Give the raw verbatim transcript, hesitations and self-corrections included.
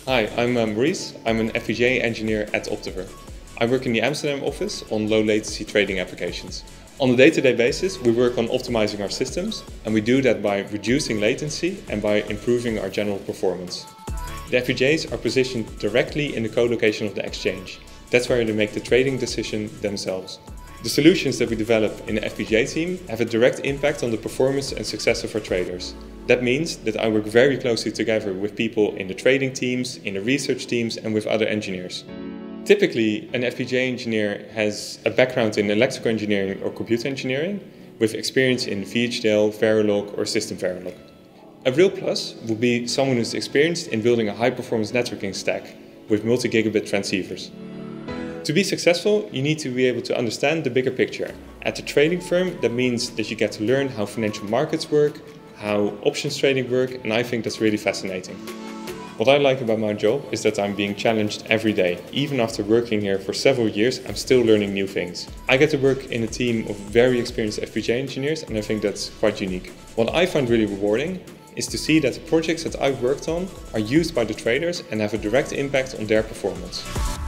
Hi, I'm uh, Maurice. I'm an F P G A engineer at Optiver. I work in the Amsterdam office on low latency trading applications. On a day-to-day basis, we work on optimizing our systems, and we do that by reducing latency and by improving our general performance. The F P G As are positioned directly in the code location of the exchange. That's where they make the trading decision themselves. The solutions that we develop in the F P G A team have a direct impact on the performance and success of our traders. That means that I work very closely together with people in the trading teams, in the research teams, and with other engineers. Typically, an F P G A engineer has a background in electrical engineering or computer engineering, with experience in V H D L, Verilog, or System Verilog. A real plus would be someone who's experienced in building a high-performance networking stack with multi-gigabit transceivers. To be successful, you need to be able to understand the bigger picture. At a trading firm, that means that you get to learn how financial markets work, how options trading work, and I think that's really fascinating. What I like about my job is that I'm being challenged every day. Even after working here for several years, I'm still learning new things. I get to work in a team of very experienced F P G A engineers, and I think that's quite unique. What I find really rewarding is to see that the projects that I've worked on are used by the traders and have a direct impact on their performance.